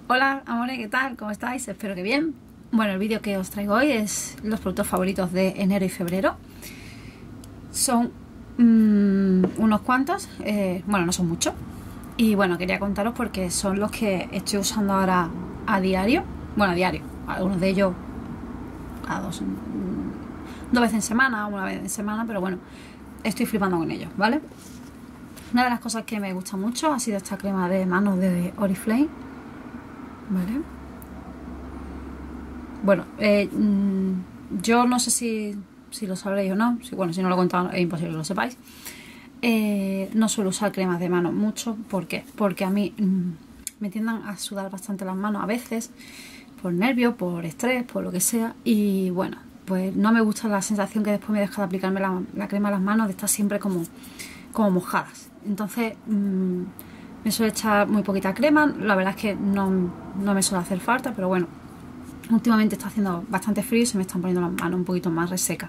Hola amores, ¿qué tal? ¿Cómo estáis? Espero que bien. Bueno, el vídeo que os traigo hoy es los productos favoritos de enero y febrero. Son unos cuantos, bueno, no son muchos. Y bueno, quería contaros porque son los que estoy usando ahora a diario. Bueno, a diario. Algunos de ellos a dos veces en semana, una vez en semana, pero bueno, estoy flipando con ellos, ¿vale? Una de las cosas que me gusta mucho ha sido esta crema de manos de Oriflame, ¿vale? Bueno, yo no sé si lo sabréis o no. Bueno, si no lo he contado es imposible que lo sepáis. No suelo usar cremas de manos mucho. ¿Por qué? Porque a mí me tiendan a sudar bastante las manos a veces, por nervios, por estrés, por lo que sea. Y bueno, pues no me gusta la sensación que después me deja de aplicarme la crema a las manos, de estar siempre como mojadas. Entonces me suele echar muy poquita crema. La verdad es que no me suele hacer falta, pero bueno, últimamente está haciendo bastante frío y se me están poniendo las manos un poquito más resecas.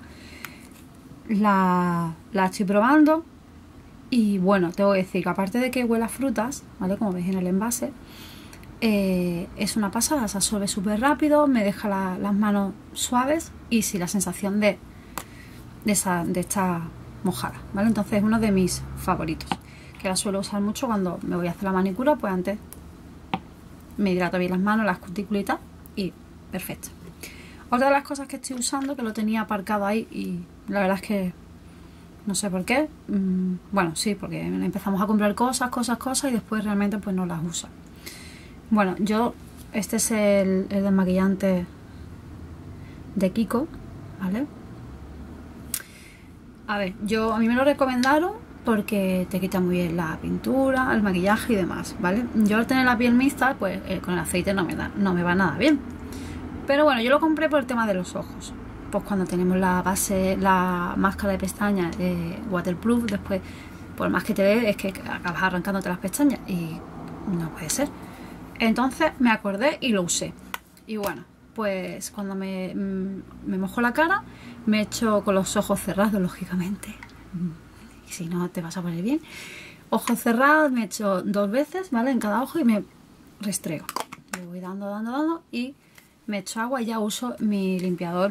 La estoy probando y bueno, tengo que decir que aparte de que huele a frutas, ¿vale? Como veis en el envase, es una pasada, se absorbe súper rápido, me deja las manos suaves y sí, la sensación de esta mojada, ¿vale? Entonces es uno de mis favoritos, que la suelo usar mucho cuando me voy a hacer la manicura. Pues antes me hidrato bien las manos, las cutículas y tal, y perfecto. Otra de las cosas que estoy usando, que lo tenía aparcado ahí y la verdad es que no sé por qué, bueno, sí, porque empezamos a comprar cosas y después realmente pues no las uso. Bueno, este es el desmaquillante de Kiko, ¿vale? A ver, a mí me lo recomendaron porque te quita muy bien la pintura, el maquillaje y demás, ¿vale? Yo al tener la piel mixta, pues con el aceite no me va nada bien. Pero bueno, yo lo compré por el tema de los ojos. Pues cuando tenemos la máscara de pestañas waterproof, después, por más que te dé, es que acabas arrancándote las pestañas y no puede ser. Entonces me acordé y lo usé. Y bueno, pues cuando me mojo la cara, me echo con los ojos cerrados, lógicamente. Y si no, te vas a poner bien. Ojos cerrados, me echo 2 veces, ¿vale? En cada ojo y me restrego. Le voy dando y me echo agua y ya uso mi limpiador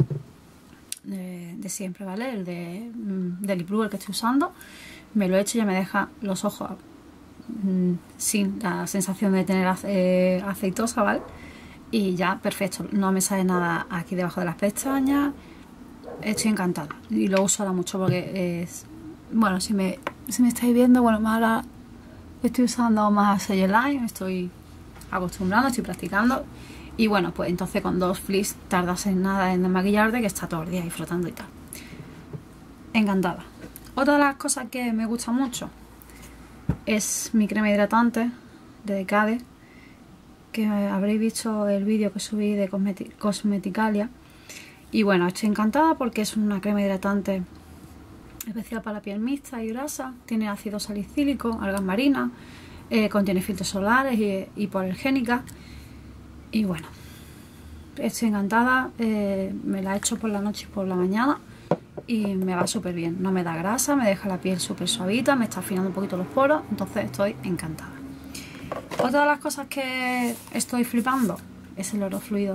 de siempre, ¿vale? El de Lip Blue, el que estoy usando. Me lo echo y ya me deja los ojos sin la sensación de tener aceitosa, ¿vale? Y ya, perfecto, no me sale nada aquí debajo de las pestañas. Estoy encantada y lo uso ahora mucho porque es... Bueno, si me estáis viendo, bueno, ahora estoy usando más Line, me estoy acostumbrando, estoy practicando. Y bueno, pues entonces con 2 flicks tardas en nada en desmaquillarte, que está todo el día ahí flotando y tal. Encantada. Otra de las cosas que me gusta mucho es mi crema hidratante de Decade, que habréis visto el vídeo que subí de Cosmeticalia. Y bueno, estoy encantada porque es una crema hidratante especial para la piel mixta y grasa. Tiene ácido salicílico, algas marinas, contiene filtros solares y hipoalergénicas. Y bueno, estoy encantada. Me la echo por la noche y por la mañana y me va súper bien. No me da grasa, me deja la piel súper suavita, me está afinando un poquito los poros. Entonces estoy encantada. Otra de las cosas que estoy flipando es el oro fluido.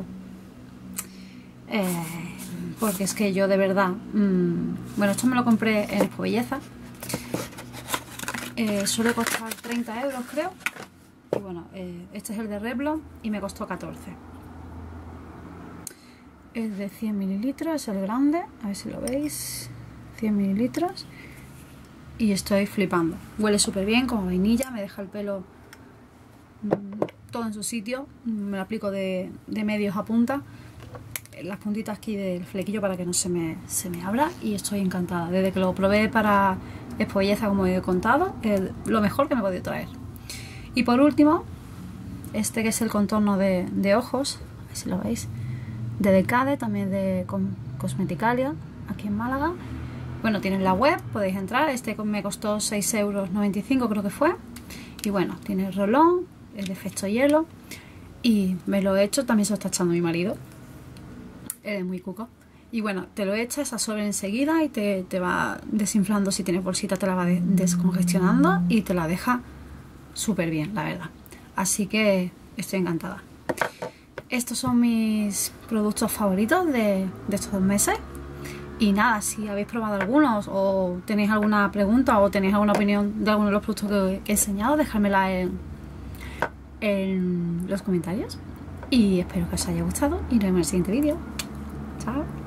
Porque es que yo de verdad... bueno, esto me lo compré en Expo Belleza. Suele costar 30 euros, creo. Y bueno, este es el de Revlon y me costó 14. Es de 100 mililitros, es el grande. A ver si lo veis. 100 mililitros. Y estoy flipando. Huele súper bien, como vainilla. Me deja el pelo todo en su sitio. Me lo aplico de medios a punta. Las puntitas aquí del flequillo para que no se me abra. Y estoy encantada. Desde que lo probé para Expo Belleza, como he contado, es lo mejor que me he podido traer. Y por último, este que es el contorno de ojos, a ver si lo veis, de Decade, también de Cosmeticalia, aquí en Málaga. Bueno, tienen la web, podéis entrar. Este me costó 6,95 € creo que fue. Y bueno, tiene el rolón, el efecto hielo. Y me lo he hecho, también se lo está echando mi marido. Es muy cuco. Y bueno, te lo echas, absorbe enseguida y te va desinflando. Si tienes bolsita te la va descongestionando y te la deja súper bien, la verdad. Así que estoy encantada. Estos son mis productos favoritos de estos 2 meses. Y nada, si habéis probado algunos o tenéis alguna pregunta o tenéis alguna opinión de alguno de los productos que he enseñado, dejármela en los comentarios. Y espero que os haya gustado y nos vemos en el siguiente vídeo. Chao.